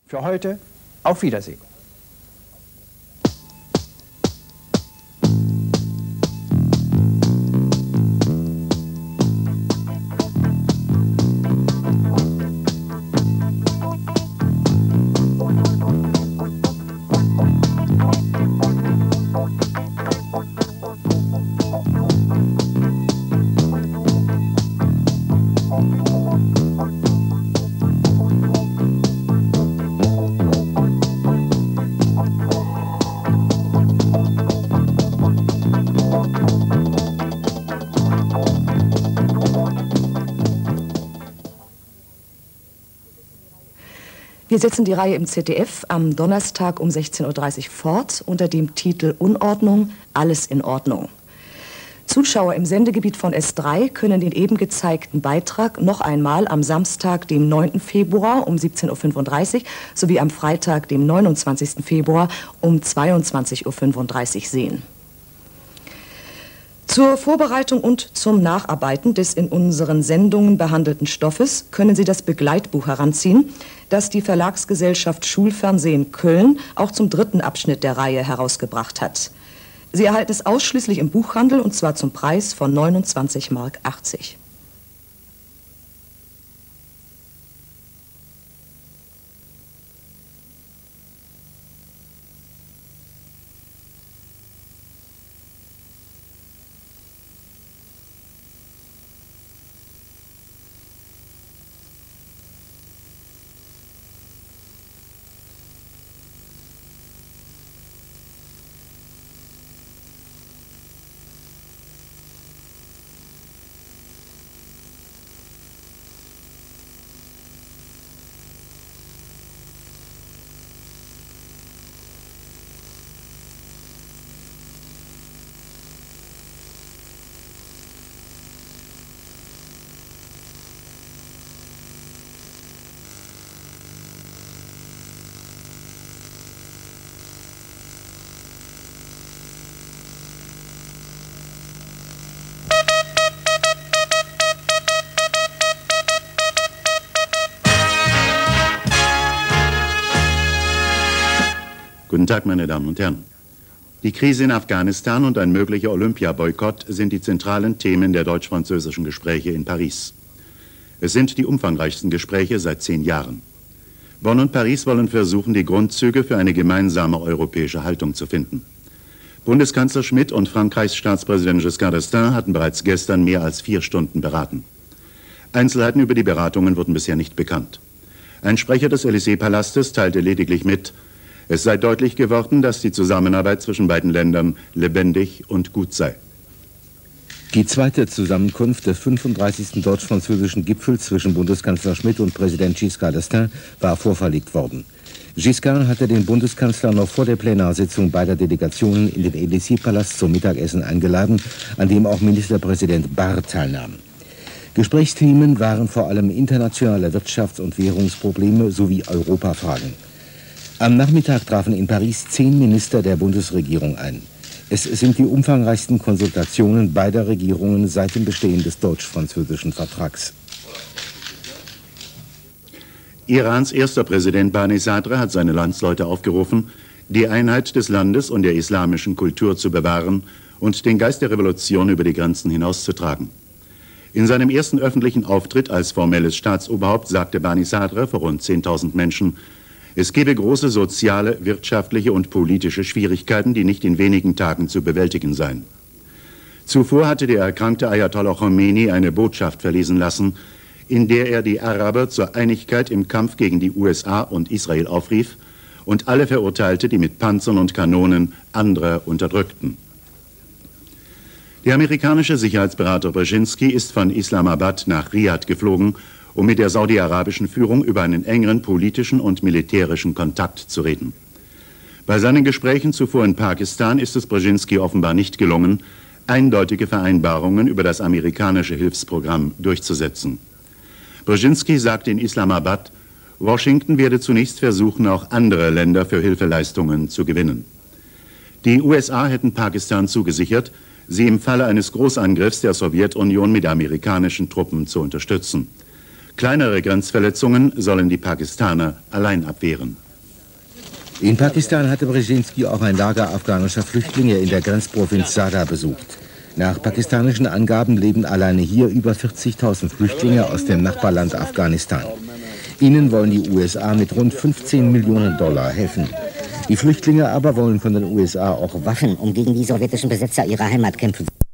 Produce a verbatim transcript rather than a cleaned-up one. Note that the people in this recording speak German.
Für heute auf Wiedersehen. Wir setzen die Reihe im Z D F am Donnerstag um sechzehn Uhr dreißig fort unter dem Titel Unordnung, alles in Ordnung. Zuschauer im Sendegebiet von S drei können den eben gezeigten Beitrag noch einmal am Samstag, dem neunten Februar um siebzehn Uhr fünfunddreißig sowie am Freitag, dem neunundzwanzigsten Februar um zweiundzwanzig Uhr fünfunddreißig sehen. Zur Vorbereitung und zum Nacharbeiten des in unseren Sendungen behandelten Stoffes können Sie das Begleitbuch heranziehen, das die Verlagsgesellschaft Schulfernsehen Köln auch zum dritten Abschnitt der Reihe herausgebracht hat. Sie erhalten es ausschließlich im Buchhandel und zwar zum Preis von neunundzwanzig Mark achtzig. Guten Tag, meine Damen und Herren. Die Krise in Afghanistan und ein möglicher Olympiaboykott sind die zentralen Themen der deutsch-französischen Gespräche in Paris. Es sind die umfangreichsten Gespräche seit zehn Jahren. Bonn und Paris wollen versuchen, die Grundzüge für eine gemeinsame europäische Haltung zu finden. Bundeskanzler Schmidt und Frankreichs Staatspräsident Giscard d'Estaing hatten bereits gestern mehr als vier Stunden beraten. Einzelheiten über die Beratungen wurden bisher nicht bekannt. Ein Sprecher des Élysée-Palastes teilte lediglich mit, es sei deutlich geworden, dass die Zusammenarbeit zwischen beiden Ländern lebendig und gut sei. Die zweite Zusammenkunft des fünfunddreißigsten deutsch-französischen Gipfels zwischen Bundeskanzler Schmidt und Präsident Giscard d'Estaing war vorverlegt worden. Giscard hatte den Bundeskanzler noch vor der Plenarsitzung beider Delegationen in den Élysée-Palast zum Mittagessen eingeladen, an dem auch Ministerpräsident Barr teilnahm. Gesprächsthemen waren vor allem internationale Wirtschafts- und Währungsprobleme sowie Europafragen. Am Nachmittag trafen in Paris zehn Minister der Bundesregierung ein. Es sind die umfangreichsten Konsultationen beider Regierungen seit dem Bestehen des deutsch-französischen Vertrags. Irans erster Präsident Bani Sadr hat seine Landsleute aufgerufen, die Einheit des Landes und der islamischen Kultur zu bewahren und den Geist der Revolution über die Grenzen hinauszutragen. In seinem ersten öffentlichen Auftritt als formelles Staatsoberhaupt sagte Bani Sadr vor rund zehntausend Menschen, es gebe große soziale, wirtschaftliche und politische Schwierigkeiten, die nicht in wenigen Tagen zu bewältigen seien. Zuvor hatte der erkrankte Ayatollah Khomeini eine Botschaft verlesen lassen, in der er die Araber zur Einigkeit im Kampf gegen die U S A und Israel aufrief und alle verurteilte, die mit Panzern und Kanonen andere unterdrückten. Der amerikanische Sicherheitsberater Brzezinski ist von Islamabad nach Riad geflogen, um mit der saudi-arabischen Führung über einen engeren politischen und militärischen Kontakt zu reden. Bei seinen Gesprächen zuvor in Pakistan ist es Brzezinski offenbar nicht gelungen, eindeutige Vereinbarungen über das amerikanische Hilfsprogramm durchzusetzen. Brzezinski sagte in Islamabad, Washington werde zunächst versuchen, auch andere Länder für Hilfeleistungen zu gewinnen. Die U S A hätten Pakistan zugesichert, sie im Falle eines Großangriffs der Sowjetunion mit amerikanischen Truppen zu unterstützen. Kleinere Grenzverletzungen sollen die Pakistaner allein abwehren. In Pakistan hatte Brzezinski auch ein Lager afghanischer Flüchtlinge in der Grenzprovinz Sada besucht. Nach pakistanischen Angaben leben alleine hier über vierzigtausend Flüchtlinge aus dem Nachbarland Afghanistan. Ihnen wollen die U S A mit rund fünfzehn Millionen Dollar helfen. Die Flüchtlinge aber wollen von den U S A auch Waffen, um gegen die sowjetischen Besetzer ihrer Heimat kämpfen.